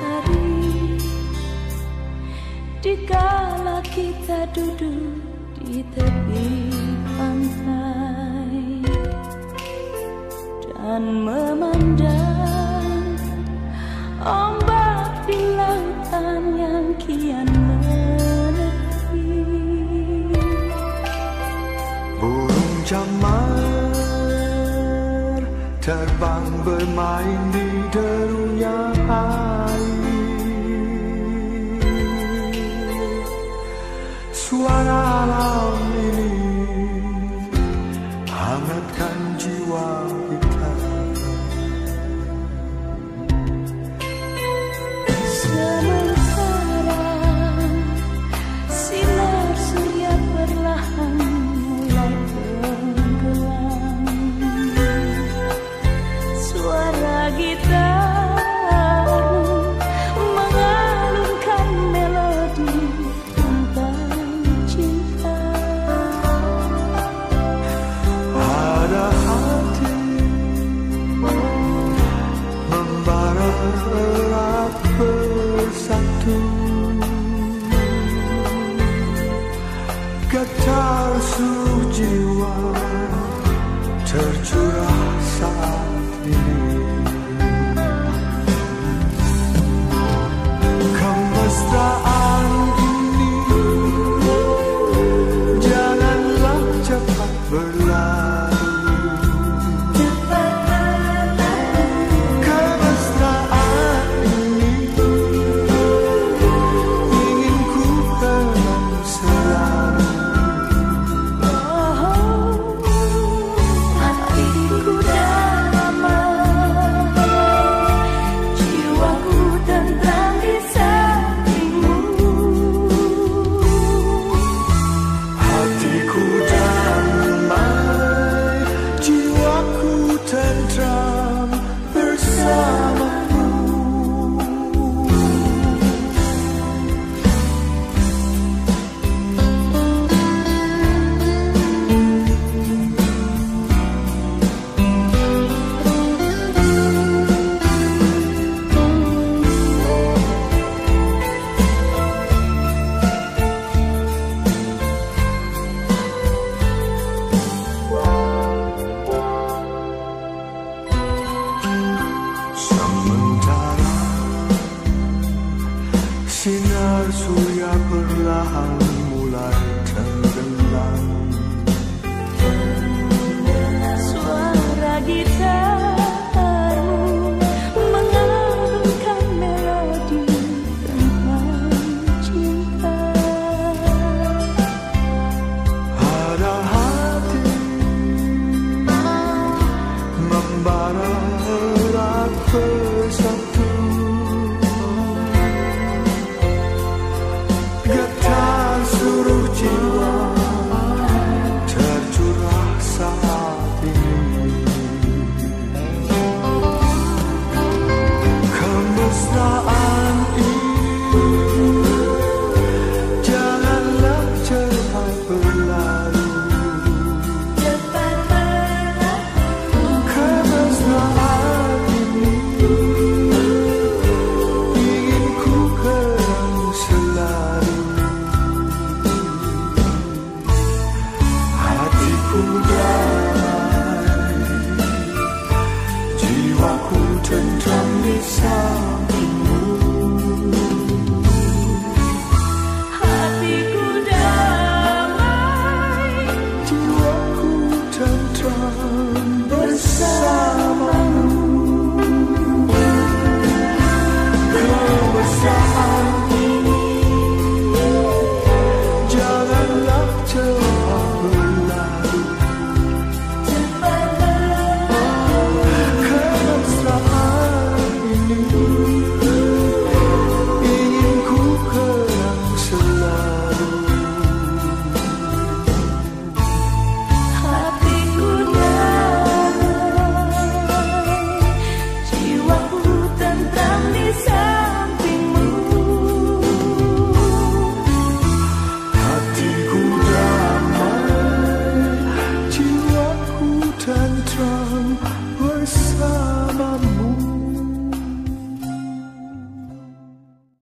hari, dikala kita duduk di tepi pantai dan memandang ombak di lautan yang kian menepi. Burung camar terbang bermain di derunya air. Suara alam ini hangatkan jiwa kita. Sementara sinar surya perlahan mulai tenggelam, suara gitar mengalunkan melodi tentang cinta. Ada hati membara erat bersatu, getar seluruh jiwa tercurah saat ini. Kemesraan ini janganlah cepat berlalu. Kemesraan ini ingin ku kenang selalu. Hatiku damai, jiwaku tentram di sampingmu. Hatiku damai, jiwaku tentram bersamamu. Sementara sinar surya perlahan